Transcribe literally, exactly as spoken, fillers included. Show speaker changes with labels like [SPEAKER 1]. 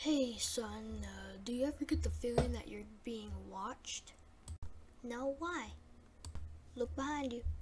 [SPEAKER 1] Hey son, uh, do you ever get the feeling that you're being watched? No, why? Look behind you.